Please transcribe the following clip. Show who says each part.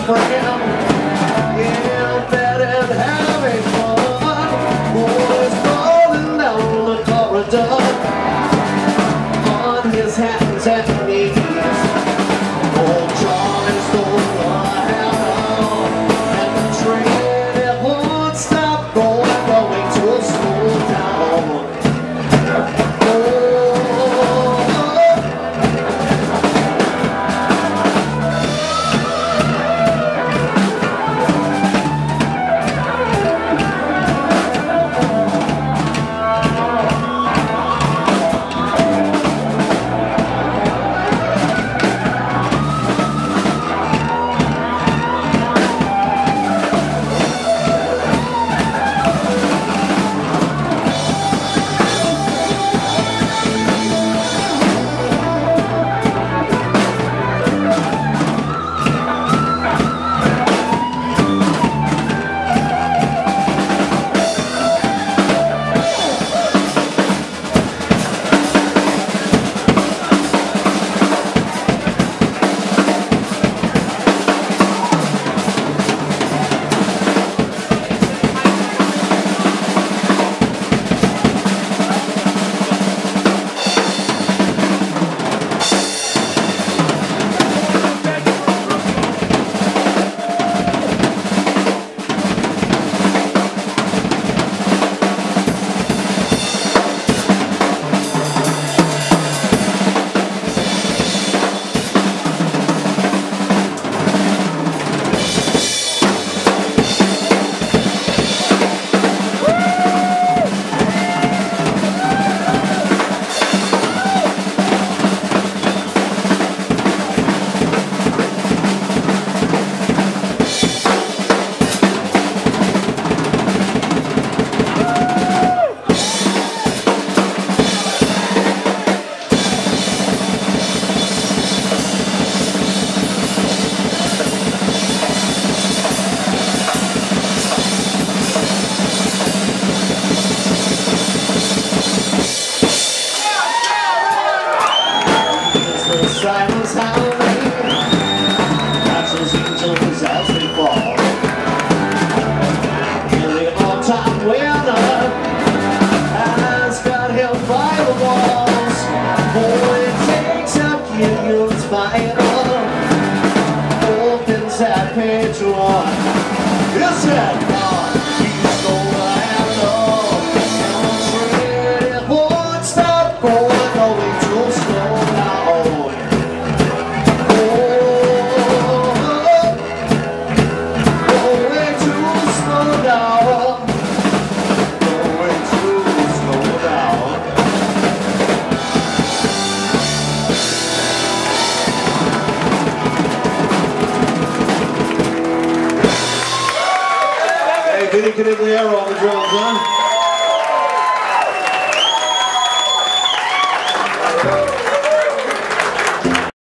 Speaker 1: friend. Yeah, bed and having fun. Boys crawling down the corridor on his hands and knees. Old Charlie stole the hammer, and the train it won't stop going to a small town. Silence howling, that's those angels as they fall. And the all-time winner has got held by the walls. Oh, it takes a kid who's final. Opens at page 1. Yes, it he stole the handle, and the train it won't stop going too slow now. Vinny Conigliaro on the drums, huh?